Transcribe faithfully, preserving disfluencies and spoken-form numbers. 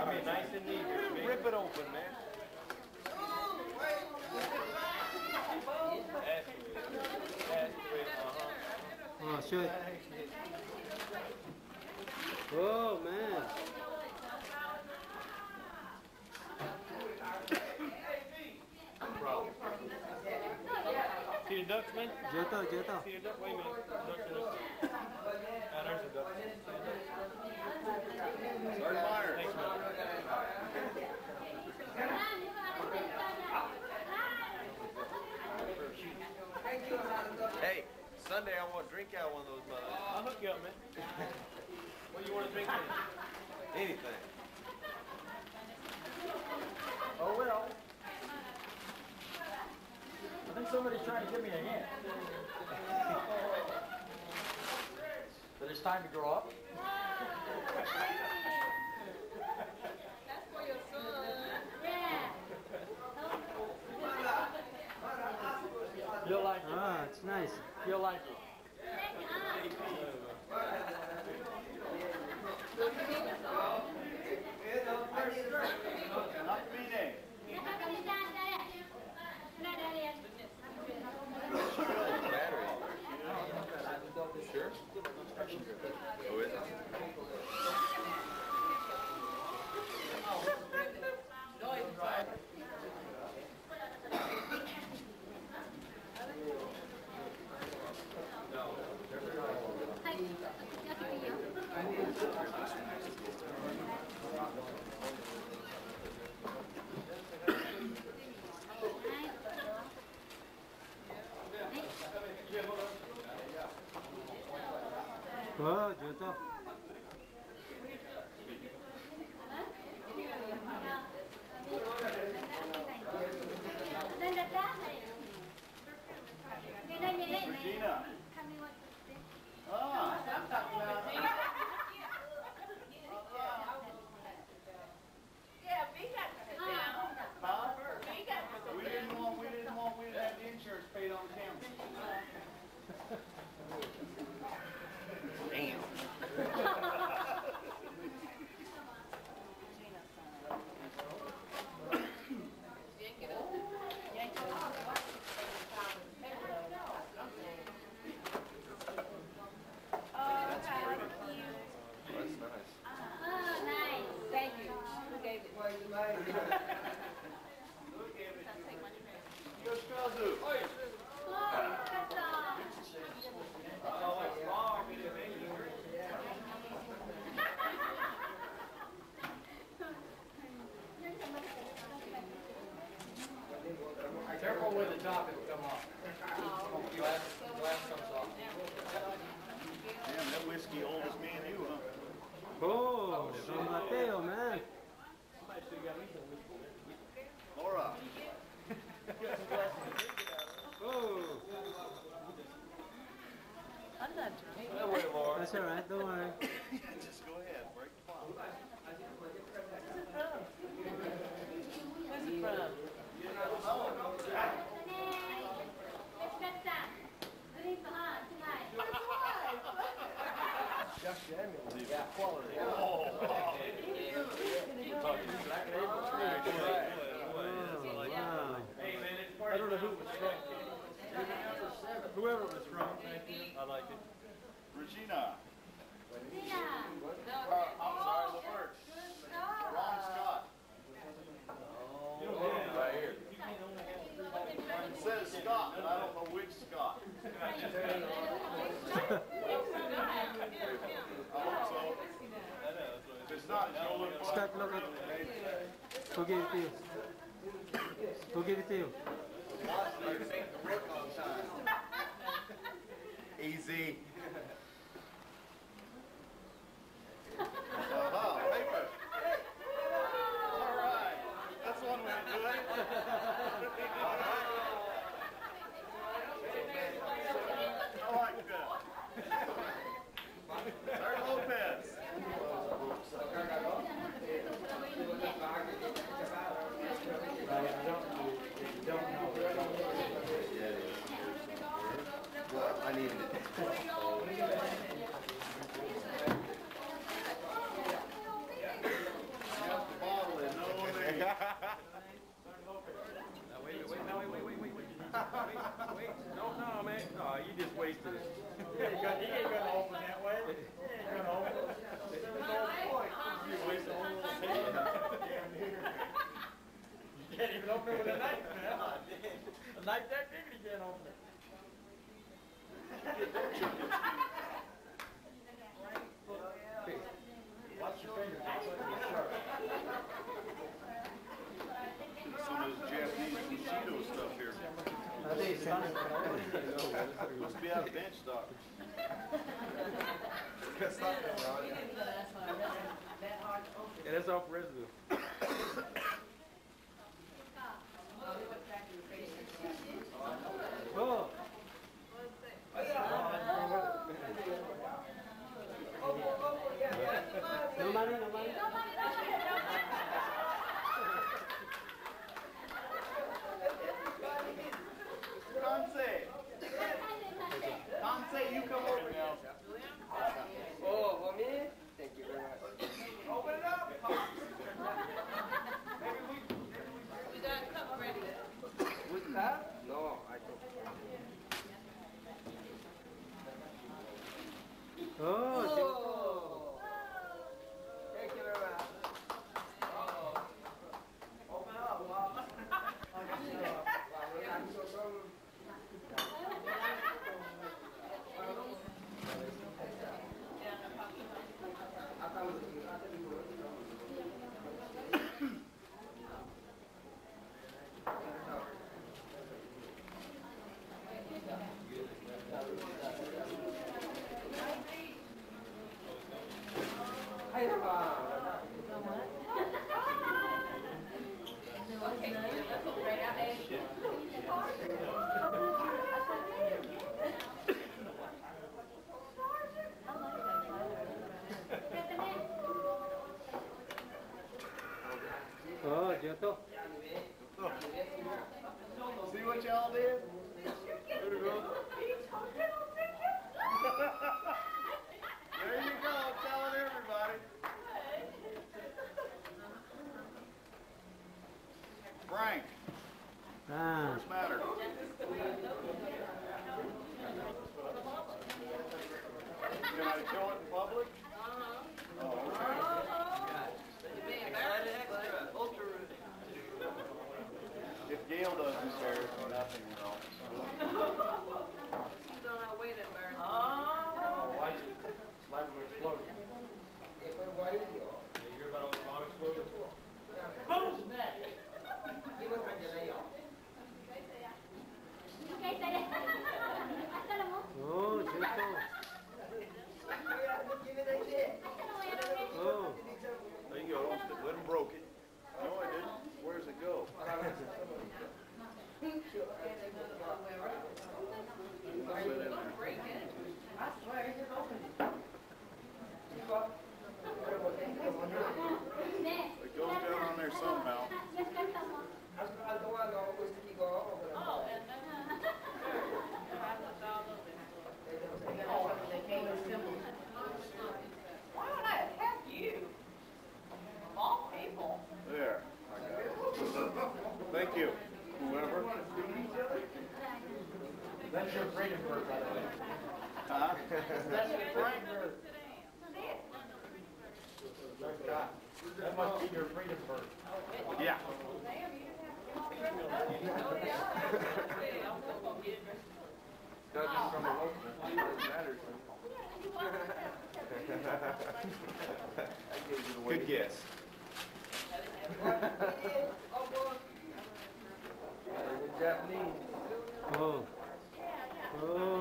I mean, nice and neat. Rip it open, man. That's the way. That's the way. Uh-huh. Oh, shit. Oh, man. See the ducks, man? Jeto, Jeto. See the duck? Wait a minute. Ducks are ducks. Ah, there's a duck. Sergeant Myers. Thanks, man. Hey, Sunday I want to drink out one of those buds. I'll hook you up, man. What do you want to drink in? Anything. Oh, well. I think somebody's trying to give me a hand. But it's time to grow up. That's for your son. Yeah. You'll like it. Ah, it's nice. You'll like it. Sure. Oh, is it? Oh, Jeto. Regina. Ah, I'm talking about. Yeah, we got to sit down. Huh? We got to sit We didn't want, we didn't want, we didn't have the insurance paid on camera. Damn. That's pretty. That's nice. Oh, nice. Thank you. Who gave it? Yo, Strazu. Oh, that's all. Oh, what's wrong with you, baby? Careful with the top, it'll come off. Glass, glass comes off. Damn, that whiskey old as me and you, huh? Oh, San Mateo, man. Laura. Oh, I'm not drinking. No way, Laura. that's all right. Don't worry. Just go ahead, break the bottle. Where's it from? Yeah, quality. Oh, Wow. Hey, man, it's part I don't know who it was from. Whoever it was from, thank you. I like it. Regina. Regina. Uh, I'm sorry, Lavert. Ron Scott. You don't get it right here. It says Scott, but I don't know which Scott. I hope so. If it's not, Joe, look for Scott, look at. Who gave it to you? Who gave it to you? Easy. Oh, paper. All right. That's one way to do it. I like that. Sergeant Lopez. Well, I needed it. Must be out of bench stock. Yeah, that's off residue. Oh. No money, no money. Conce. Conce, you come over now. Oh, for me? Thank you very much. Open it up. We got a cup ready. With that? No, I don't. Oh, Oh! Thank you very much. Open up, Mom. oh, jatuh. See what y'all did? There you go. There you go, telling everybody. Frank, Ah, what's the matter? You gonna show it in public? Oh, okay. If Gail doesn't share it, nothing, you know. She's on her way to learn. Oh, life life will explode. You hear about all the bomb explosions? oh, jatuh. Oh, There you go. Let him broke it. No, I didn't. Where's it go? Put it in there. It goes down on there somehow. Oh, and then. Why would I attack you? Of all people. There. I got it. Thank you. Whoever. That's your freedom bird, by the way. Huh? That's your freedom bird. That must be your freedom bird. Yeah. Judging from a local, it matters. Good guess. Japanese. oh, oh.